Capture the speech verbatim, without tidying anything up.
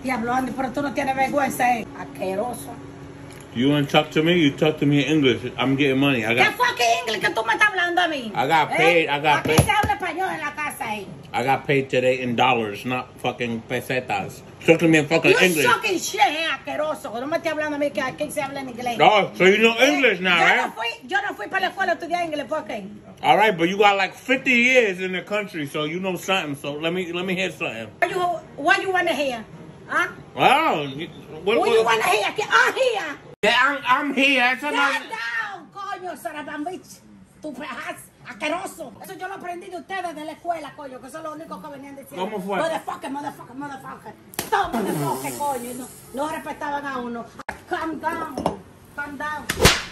Diablo, Andy, pero tú no tienes vergüenza, eh. Asqueroso. You want to talk to me? You talk to me in English. I'm getting money. I got. ¿Qué fucking English que tú me estás hablando a mí? I got paid. ¿Eh? I got Aquí paid. se habla español en la casa, eh. I got paid today in dollars, not fucking pesetas. Talk to me in fucking You English. fucking shit, eh, asqueroso. No me estés hablando a mí que aquí se habla en inglés. Oh, so you know English Eh, now, yo right? No fui, yo no fui para la escuela a estudiar inglés, ¿por qué? All right, but you got like fifty years in the country, so you know something. So let me let me hear something. What you, what you want to hear? Huh? Wow. What, What you want to hear? I'm here. Yeah, I'm, I'm here. That's Get another... down, coño, Sarabam bitch. Tu pejas, asqueroso. Eso yo lo aprendí de ustedes de la escuela, coño, que eso es lo único que venían diciendo. ¿Cómo fue? Motherfucker, motherfucker, motherfucker. Todo motherfucker, coño. No, no respetaban a uno. Calm down. Calm down.